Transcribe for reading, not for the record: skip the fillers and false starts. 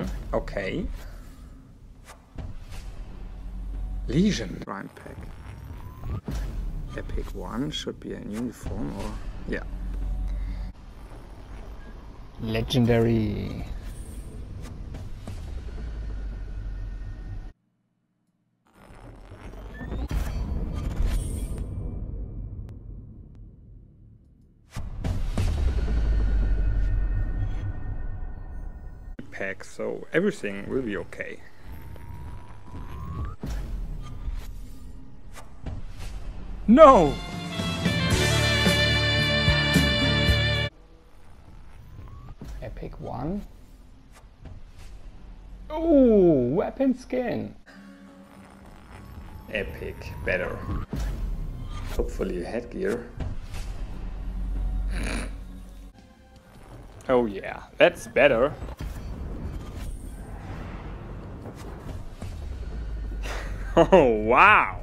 Okay. Legion. Shrine pack. Epic 1 should be in uniform or... yeah. Legendary. Pack, so everything will be okay. No! Epic 1. Ooh, weapon skin. Epic, better. Hopefully headgear. Oh yeah, that's better. Oh wow!